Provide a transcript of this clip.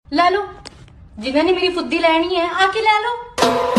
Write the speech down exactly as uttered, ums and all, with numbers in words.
ਲੈ ਲਓ, ਜਿਨ੍ਹਾਂ ਨੇ ਮੇਰੀ ਫੁੱਦੀ ਲੈਣੀ ਹੈ ਆ ਕੇ ਲੈ ਲਓ।